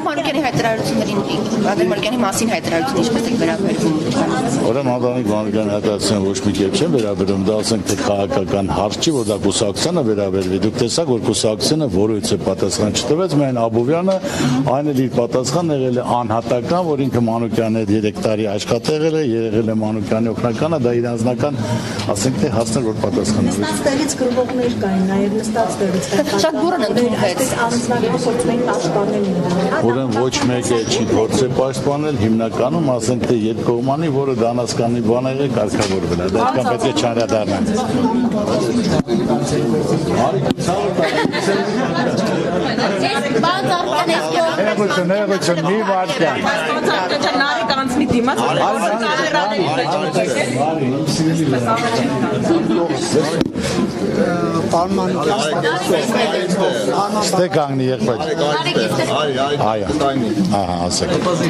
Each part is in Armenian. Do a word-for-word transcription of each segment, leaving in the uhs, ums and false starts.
Մանուկյանի հայտարարություններին, Ադրբեջանի մասին հայտարարություններին ինչպես եք վերաբերվում։ Ուրեմն Անդրանիկ Մանուկյանի հայտարարությունը ոչ մի կերպ չեն վերաբերում, դա ասենք թե քաղաքական հարց չի, որ դա կուսակցությանը վերաբերվի։ Դուք տեսաք, որ կուսակցությունը որևիցե պատասխան չտվեց, միայն Աբովյանը այն էլ իր պատասխանն եղել է անհատական, որ ինքը Մանուկյանի հետ երեք տարի աշխատել է, եղել է Մանուկյանի օգնականը, դա իր անձնական, ասենք թե հասներ, որ պատասխան տվեց։ Նստած տեղից գրողներ կային, նաև նստած տեղից կային։ Շատ բուրըն ընդունվեց։ Անձնական փորձում էին պաշտպանել իրեն։ Ուրեմն ոչ մեկը չի փորձել պաշտպանել, հիմնականում ասենք թե երկկողմանի, որը դանասկանի բան եղել կարգավորվել է, դա այդքան պետք է չանդրադառնանք։ Ներողություն, ներողություն, մի վարքյան։ Նարեկ անցնի դիմաց, Պարոն Մանուկյան, Ստեք անգնի եղբայր։ Այո, ահա, ասեք։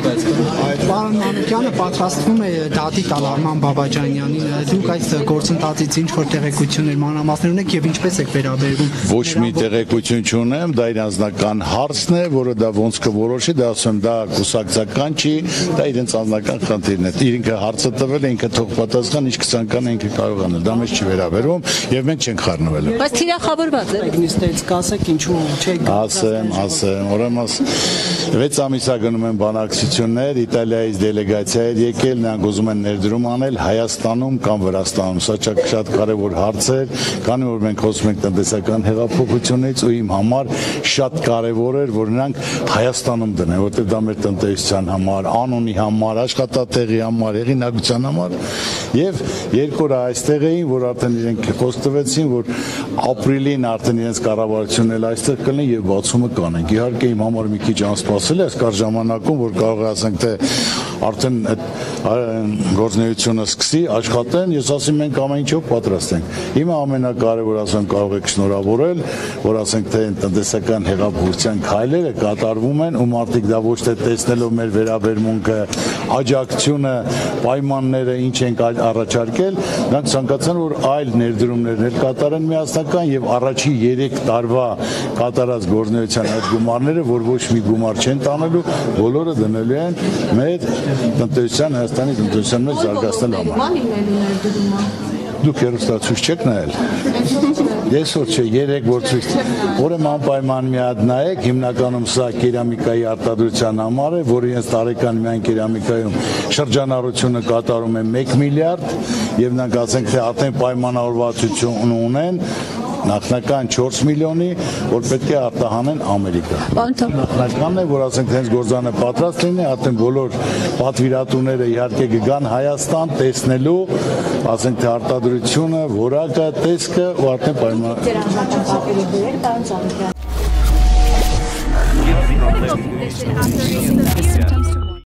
Պարոն Մանուկյանը պատրաստվում է դատի տալ Արման Բաբաջանյանին, դուք այս գործընթացից ինչ որ տեղեկություններ մանրամասներ ունեք եւ ինչպես եք վերաբերվում։ Ոչ մի տեղեկություն չունեմ, դա իր անձնական հարցն է, որը դա ոնց կորոշի, դա ասում դա կուսակցական չի, դա իրենց անձնական խնդիրն է։ Ինքը հարցը տվել է, ինքը թող պատասխան, ինչ կցանկանա ինքը կարող անել, դա մեզ չի վերաբերում եւ մենք չենք խառնվել։ Բայց թիրախավորված է։ Նիստերից կասեք ինչու չեք Ասեմ, ասեմ, ուրեմն վեց ամիս է գնում են բանակցություններ, Իտալիայից դելեգացիա էր եկել, նրանք ուզում են ներդրում անել Հայաստանում կամ Վրաստանում։ Սա շատ կարևոր հարց է, քանի որ մենք խոսում ենք տնտեսական հեղափոխությունից ու իմ համար շատ կարևոր էր, որ նրանք Հայաստանում դնեն, որտեղ դա մեր տնտեսության համար, անունի համար, աշխատատեղի համար, հեղինակության համար եւ երկու օր այստեղ էին, որ արդեն իրենք խոստովեցին, որ ապրիլին արդեն իրենց կառավարությունն էլ այստեղ կլինի եւ բացումը կանենք։ Իհարկե իմ համար մի քիչ անսպասելի է այս ժամանակում, որ կարող է ասենք թե արդեն այդ գործունեությունը սկսի աշխատեն, ես ասեմ մենք ամեն ինչով պատրաստ ենք։ Հիմա ամենակարևոր ասեմ կարող եք շնորհավորել, որ ասենք թե տնտեսական հեղափոխության քայլերը կատարվում են ու մարդիկ դա ոչ թե տեսնելով մեր վերաբերմունքը, աջակցությունը, պայմանները ինչ ենք առաջարկել, նրանք ցանկացան որ այլ ներդրումներ կատարեն միասնական եւ առաջի երեք տարվա կատարած գործունեության այդ գումարները, որ ոչ մի գումար չեն տանելու, բոլորը դնելու են մեր տնտեսության Հայաստանի տնտեսության մեջ զարգացնել համար։ Դուք հեռուստացույց չեք նայել։ Ես որ չէ, երեք որ ցույց։ Ուրեմն անպայման մի հատ նայեք, հիմնականում սա կերամիկայի արտադրության համար է, որը իրենց տարեկան միայն կերամիկայում շրջանառությունը կատարում է մեկ միլիարդ եւ նրանք ասենք թե արդեն պայմանավորվածություն ունեն նախնական չորս միլիոնի, որ պետք է արտահանեն Ամերիկա։ Նախնականն է, որ ասենք հենց գործանը պատրաստ լինի, արդեն բոլոր պատվիրատուները իհարկե կգան Հայաստան տեսնելու, ասենք թե արտադրությունը, որակը, տեսքը ու արդեն պայման։ Ձեր անձնական պատկերը դեր, պարոն Մանուկյան։